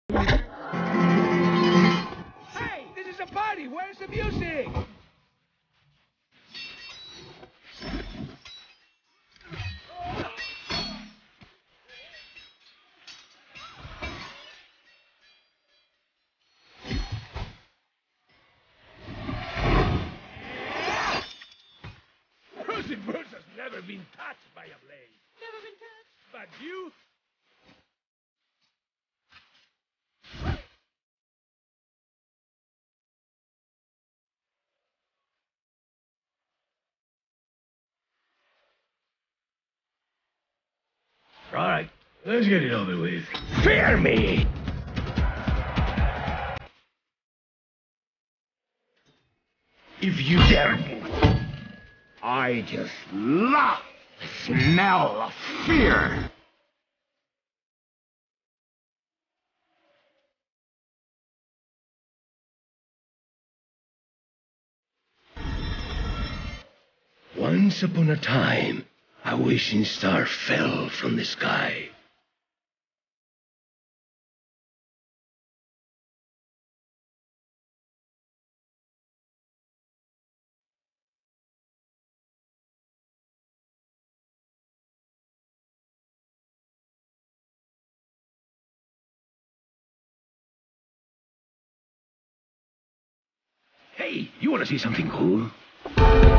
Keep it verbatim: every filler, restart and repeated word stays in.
Hey, this is a party. Where's the music? Pussy Bruce has never been touched by a blade. Never been touched. But you... All right, let's get it over with. Fear me! If you dare me, I just love the smell of fear. Once upon a time, a wishing star fell from the sky. Hey, you want to see something cool?